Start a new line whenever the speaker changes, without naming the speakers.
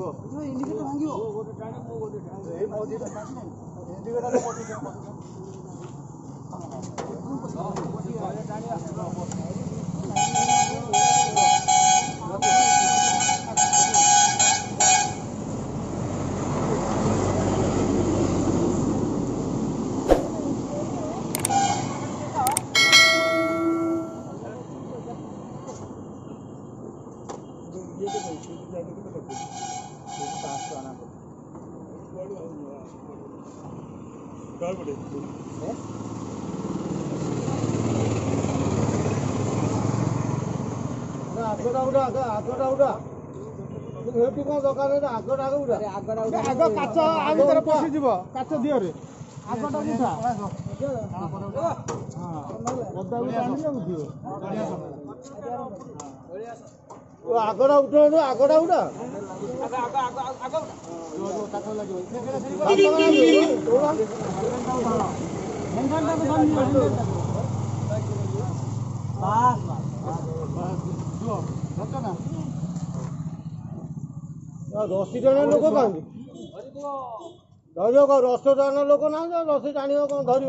indicator भांगियो गोटे टाणे मो गोटे टाणे ए मोदी इंडिकेटर मोदी
काय पड़े
आगड़ा उड़ा हेतु कोन दरकार रे आगड़ा उड़ा आग काच आ भीतर पसी जीव काच दियो रे आगटा उठा हां पदा भी टाणी जाउथियो ओ आगड़ा उठो आगड़ा उड़ा आग काच लागियो रसी टाणी लोक कहीं धर रस टाण लोक ना रसी टाण कौन धर